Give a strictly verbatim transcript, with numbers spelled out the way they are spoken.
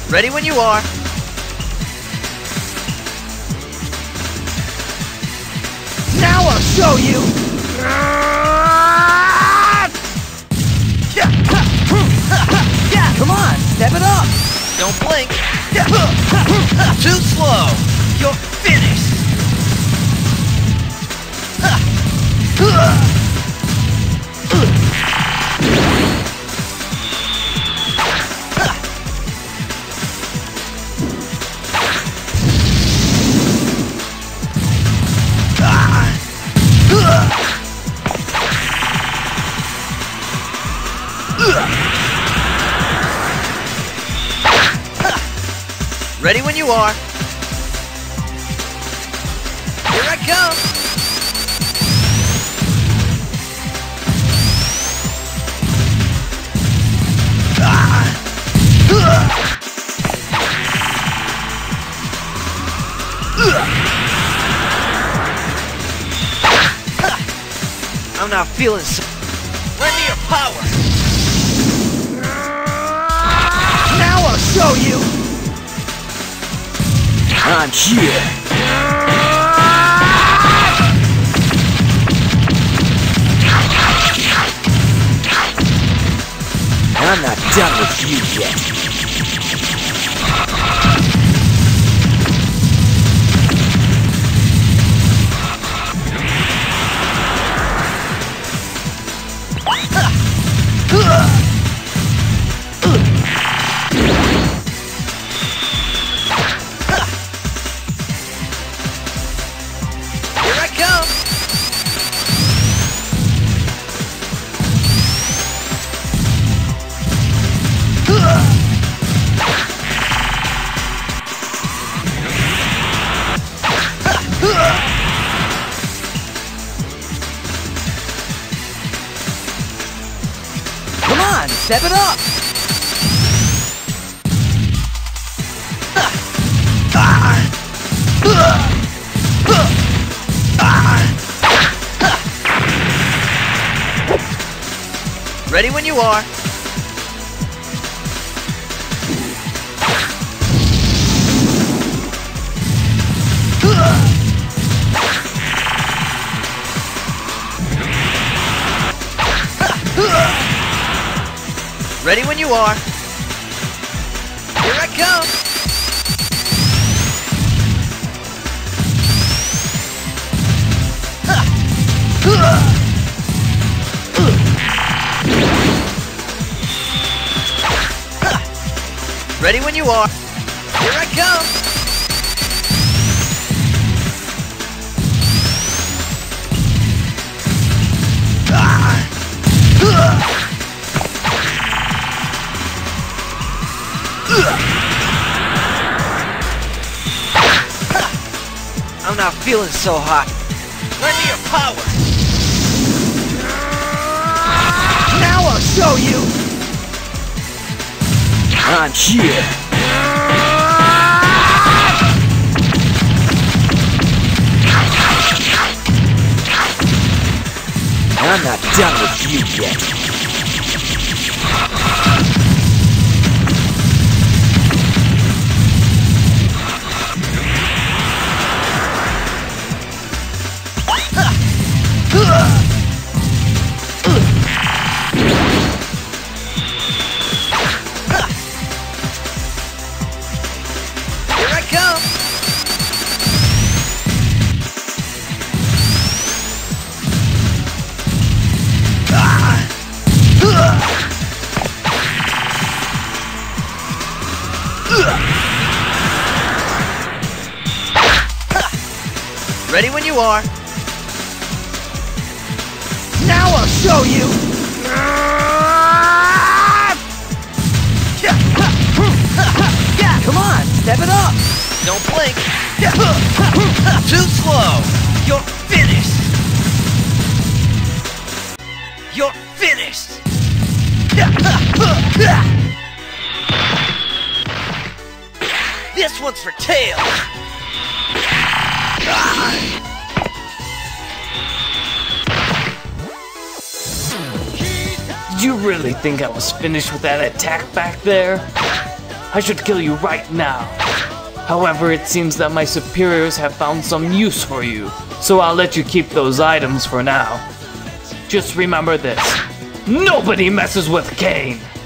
Ready when you are. Now I'll show you! Come on, step it up! Don't blink. Too slow. You're finished. Ready when you are. Here I come. I'm not feeling so. Lend me your power. Now I'll show you! I'm here. I'm not done with you yet. Come on, step it up! Ready when you are. Ready when you are. Here I come. Ready when you are. Here I come. I'm not feeling so hot. Lend me your power. Now I'll show you! I'm here. I'm not done with you yet. Here I come. Ready when you are. Now I'll show you! Come on, step it up! Don't blink. Too slow. You're finished. You're finished. This one's for Tails. Did you really think I was finished with that attack back there? I should kill you right now. However, it seems that my superiors have found some use for you, so I'll let you keep those items for now. Just remember this. Nobody messes with Kane!